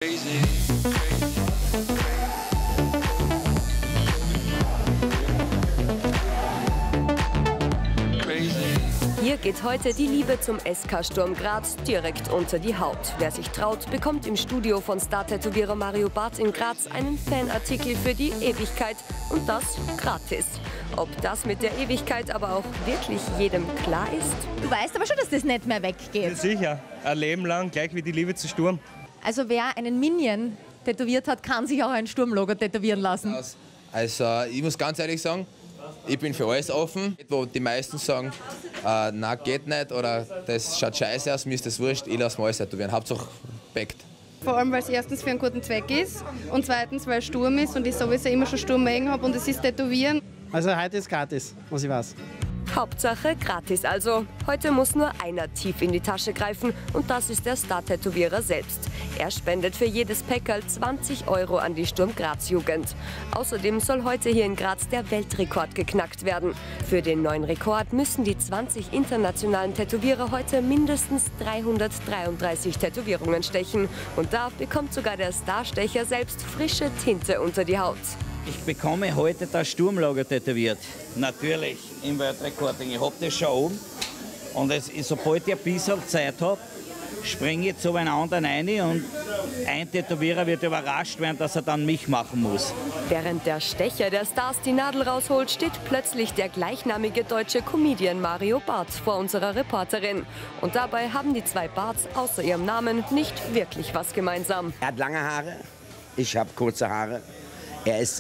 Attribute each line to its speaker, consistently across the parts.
Speaker 1: Hier geht heute die Liebe zum SK Sturm Graz direkt unter die Haut. Wer sich traut, bekommt im Studio von Star-Tätowierer Mario Barth in Graz einen Fanartikel für die Ewigkeit und das gratis. Ob das mit der Ewigkeit aber auch wirklich jedem klar ist?
Speaker 2: Du weißt aber schon, dass das nicht mehr weggeht.
Speaker 3: Ja, sicher, ein Leben lang, gleich wie die Liebe zu Sturm.
Speaker 2: Also wer einen Minion tätowiert hat, kann sich auch ein Sturmlogo tätowieren lassen.
Speaker 4: Also ich muss ganz ehrlich sagen, ich bin für alles offen. Wo die meisten sagen, na geht nicht oder das schaut scheiße aus, mir ist das wurscht, ich lasse mir alles tätowieren. Hauptsache Packt.
Speaker 5: Vor allem, weil es erstens für einen guten Zweck ist und zweitens, weil es Sturm ist und ich sowieso immer schon Sturm mögen habe und es ist Tätowieren.
Speaker 6: Also heute ist gratis, was ich weiß.
Speaker 1: Hauptsache gratis also. Heute muss nur einer tief in die Tasche greifen und das ist der Star-Tätowierer selbst. Er spendet für jedes Päckerl 20 € an die Sturm Graz Jugend. Außerdem soll heute hier in Graz der Weltrekord geknackt werden. Für den neuen Rekord müssen die 20 internationalen Tätowierer heute mindestens 333 Tätowierungen stechen. Und da bekommt sogar der Starstecher selbst frische Tinte unter die Haut.
Speaker 7: Ich bekomme heute das Sturmlogo tätowiert. Natürlich im Weltrekording. Ich habe das schon oben. Und sobald ich ein bisschen Zeit habe, springe ich zu einem anderen rein und ein Tätowierer wird überrascht werden, dass er dann mich machen muss.
Speaker 1: Während der Stecher der Stars die Nadel rausholt, steht plötzlich der gleichnamige deutsche Comedian Mario Barth vor unserer Reporterin. Und dabei haben die zwei Barths außer ihrem Namen nicht wirklich was gemeinsam.
Speaker 8: Er hat lange Haare, ich habe kurze Haare. Er ist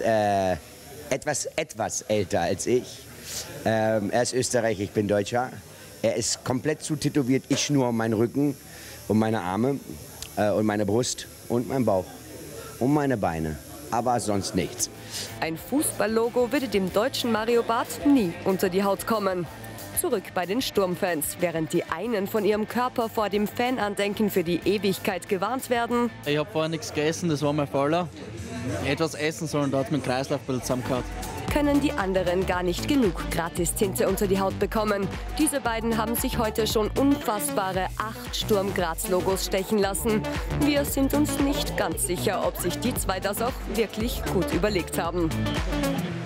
Speaker 8: etwas älter als ich. Er ist Österreicher, ich bin Deutscher. Er ist komplett zu tätowiert, ich nur um meinen Rücken, um meine Arme und meine Brust und meinen Bauch und meine Beine. Aber sonst nichts.
Speaker 1: Ein Fußballlogo würde dem deutschen Mario Barth nie unter die Haut kommen. Zurück bei den Sturmfans. Während die einen von ihrem Körper vor dem Fanandenken für die Ewigkeit gewarnt werden.
Speaker 9: Ich habe vorher nichts gegessen, das war mein Fehler. Etwas essen sollen, da hat mein Kreislauf ein bisschen zusammengehauen.
Speaker 1: Können die anderen gar nicht genug Gratistinte unter die Haut bekommen. Diese beiden haben sich heute schon unfassbare 8 Sturm Graz Logos stechen lassen. Wir sind uns nicht ganz sicher, ob sich die zwei das auch wirklich gut überlegt haben.